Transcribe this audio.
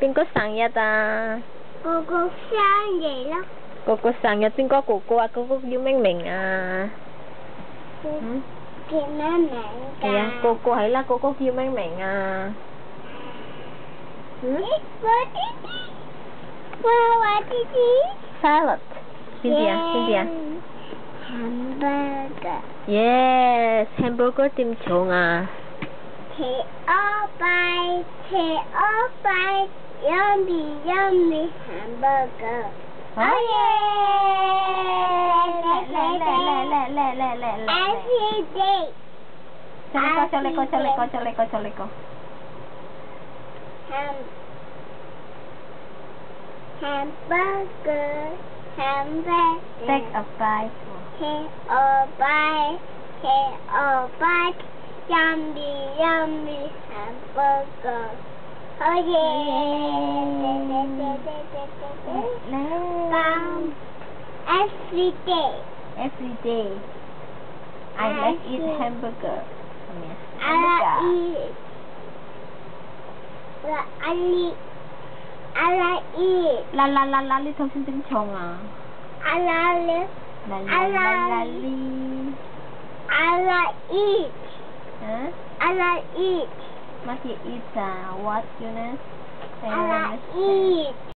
邊個生日啊？ 哥哥生日咯。 哥哥生日，邊個哥哥啊？哥哥叫咩名啊？嗯？ 叫咩名㗎？ 係啊，哥哥係啦，哥哥叫咩名啊？嗯？ 我弟弟，我弟弟。 Salad，邊啲啊？邊啲啊 ？Hamburger。 Yes，hamburger 點做啊 ？Yummy yummy hamburger。Oh yeah！Every day。 Coli。 Hamburger. Take a bite. Take a bite. Yummy yummy hamburger. Oh yeah! Every day. Every day. I like eat hamburger. I like eat. La thông xin tiếng chồng à? I like eat. Huh? I like eat. What you eat? What you know? I like eat.